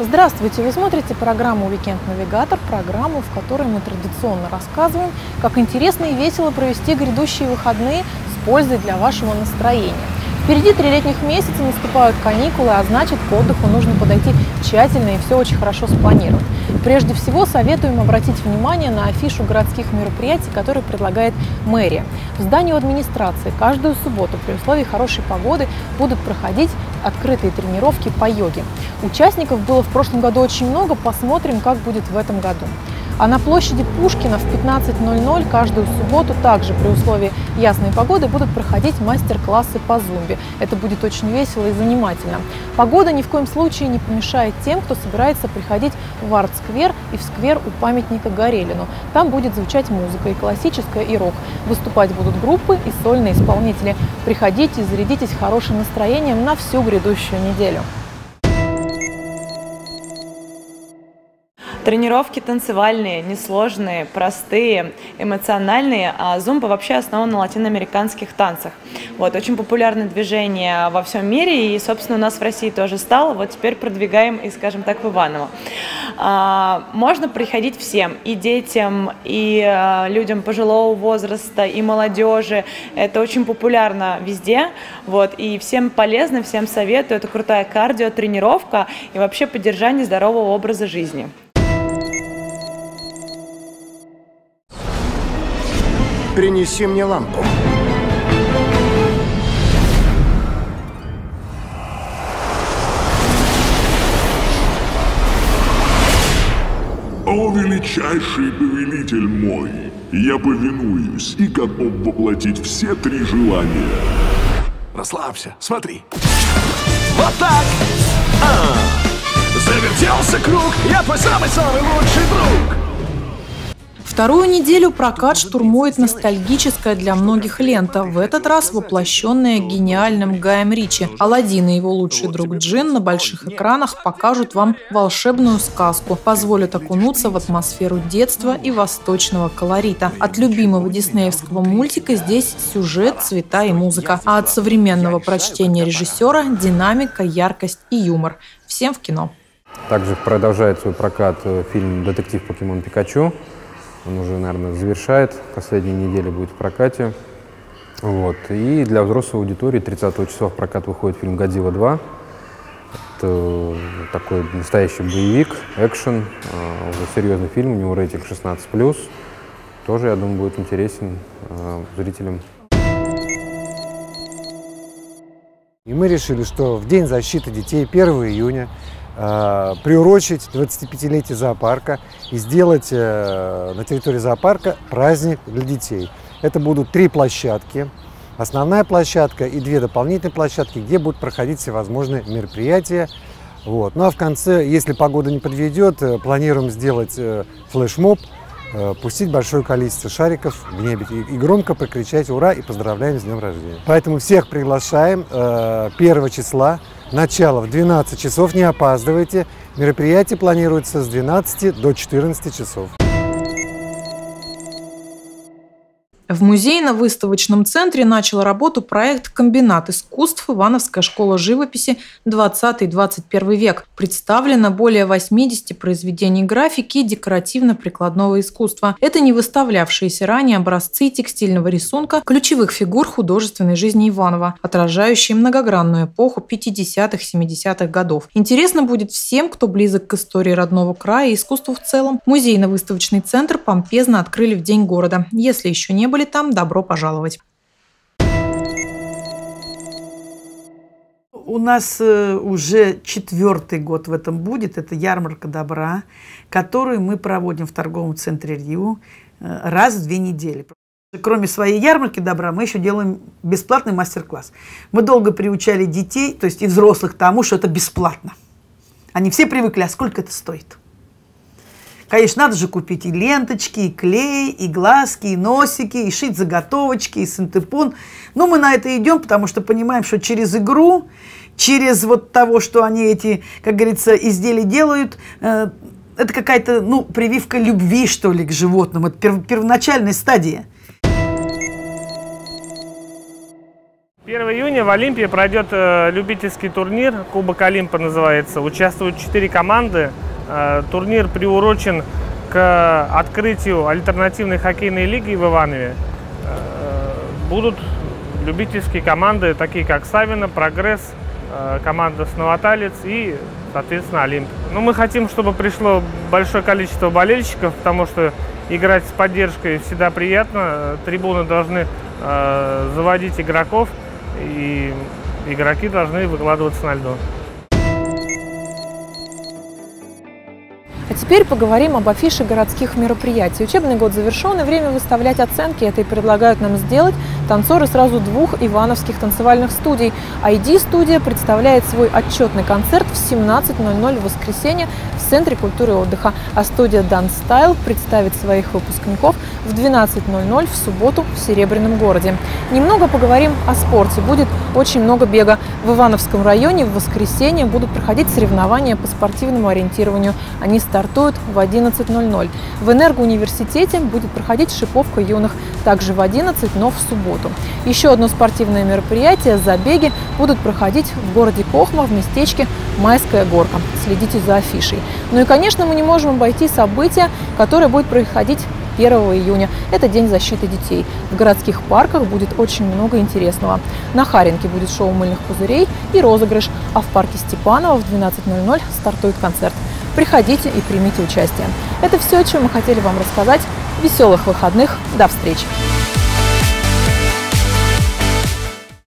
Здравствуйте! Вы смотрите программу «Уикенд Навигатор», программу, в которой мы традиционно рассказываем, как интересно и весело провести грядущие выходные с пользой для вашего настроения. Впереди 3 летних месяца, наступают каникулы, а значит, к отдыху нужно подойти тщательно и все очень хорошо спланировать. Прежде всего, советуем обратить внимание на афишу городских мероприятий, которые предлагает мэрия. В здании администрации каждую субботу при условии хорошей погоды будут проходить открытые тренировки по йоге. Участников было в прошлом году очень много, посмотрим, как будет в этом году. А на площади Пушкина в 15:00 каждую субботу также при условии ясной погоды будут проходить мастер-классы по зумбе. Это будет очень весело и занимательно. Погода ни в коем случае не помешает тем, кто собирается приходить в арт-сквер и в сквер у памятника Горелину. Там будет звучать музыка и классическая, и рок. Выступать будут группы и сольные исполнители. Приходите и зарядитесь хорошим настроением на всю грядущую неделю. Тренировки танцевальные, несложные, простые, эмоциональные, а зумба вообще основана на латиноамериканских танцах. Вот, очень популярное движение во всем мире, и, собственно, у нас в России тоже стало. Вот теперь продвигаем и, скажем так, в Иваново. Можно приходить всем, и детям, и людям пожилого возраста, и молодежи. Это очень популярно везде, вот, и всем полезно, всем советую. Это крутая кардио-тренировка и вообще поддержание здорового образа жизни. Принеси мне лампу. О, величайший повелитель мой, я повинуюсь и готов воплотить все 3 желания. Расслабься, смотри. Вот так! Завертелся круг, я твой самый-самый лучший друг! Вторую неделю прокат штурмует ностальгическая для многих лента, в этот раз воплощенная гениальным Гаем Ричи. Аладдин и его лучший друг Джин на больших экранах покажут вам волшебную сказку, позволят окунуться в атмосферу детства и восточного колорита. От любимого диснеевского мультика здесь сюжет, цвета и музыка, а от современного прочтения режиссера – динамика, яркость и юмор. Всем в кино. Также продолжает свой прокат фильм «Детектив Покемон Пикачу». Он уже, наверное, завершает. Последние недели будет в прокате. Вот. И для взрослой аудитории 30 числа в прокат выходит фильм «Годзилла 2». Это такой настоящий боевик, экшен, уже серьезный фильм, у него рейтинг 16+. Тоже, я думаю, будет интересен зрителям. И мы решили, что в День защиты детей 1 июня приурочить 25-летие зоопарка и сделать на территории зоопарка праздник для детей. Это будут 3 площадки. Основная площадка и 2 дополнительные площадки, где будут проходить всевозможные мероприятия. Вот. Ну а в конце, если погода не подведет, планируем сделать флешмоб, пустить большое количество шариков в небе и громко прокричать «Ура!» и поздравляем с днем рождения. Поэтому всех приглашаем 1 числа. Начало в 12 часов, не опаздывайте. Мероприятие планируется с 12 до 14 часов. В музейно-выставочном центре начал работу проект «Комбинат искусств. Ивановская школа живописи. 20-21 век». Представлено более 80 произведений графики и декоративно-прикладного искусства. Это не выставлявшиеся ранее образцы текстильного рисунка ключевых фигур художественной жизни Иванова, отражающие многогранную эпоху 50-70-х годов. Интересно будет всем, кто близок к истории родного края и искусству в целом. Музейно-выставочный центр помпезно открыли в День города. Если еще не были там, добро пожаловать. У нас уже 4-й год в этом будет. Это ярмарка добра, которую мы проводим в торговом центре Риу раз в 2 недели. Кроме своей ярмарки добра, мы еще делаем бесплатный мастер-класс. Мы долго приучали детей, то есть и взрослых, тому, что это бесплатно. Они все привыкли, а сколько это стоит? Конечно, надо же купить и ленточки, и клей, и глазки, и носики, и шить заготовочки, и синтепон. Но мы на это идем, потому что понимаем, что через игру, через вот того, что они эти, как говорится, изделия делают, это какая-то, ну, прививка любви, что ли, к животным. Это первоначальная стадия. 1 июня в Олимпии пройдет любительский турнир, Кубок Олимпа называется. Участвуют 4 команды. Турнир приурочен к открытию альтернативной хоккейной лиги в Иванове. Будут любительские команды, такие как Савино, Прогресс, команда Сновоталец и, соответственно, Олимп. Но мы хотим, чтобы пришло большое количество болельщиков, потому что играть с поддержкой всегда приятно. Трибуны должны заводить игроков, и игроки должны выкладываться на льду. А теперь поговорим об афише городских мероприятий. Учебный год завершен, и время выставлять оценки. Это и предлагают нам сделать танцоры сразу 2 ивановских танцевальных студий. ID-студия представляет свой отчетный концерт в 17:00 в воскресенье в Центре культуры и отдыха, а студия Dance Style представит своих выпускников в 12:00 в субботу в Серебряном городе. Немного поговорим о спорте. Будет очень много бега. В Ивановском районе в воскресенье будут проходить соревнования по спортивному ориентированию. Они стартуют в 11:00. В Энергоуниверситете будет проходить шиповка юных, также в 11, но в субботу. Еще одно спортивное мероприятие – забеги будут проходить в городе Кохма в местечке Майская горка. Следите за афишей. Ну и, конечно, мы не можем обойти событие, которое будет проходить 1 июня. Это День защиты детей. В городских парках будет очень много интересного. На Харенке будет шоу мыльных пузырей и розыгрыш, а в парке Степанова в 12:00 стартует концерт. Приходите и примите участие. Это все, о чем мы хотели вам рассказать. Веселых выходных. До встречи!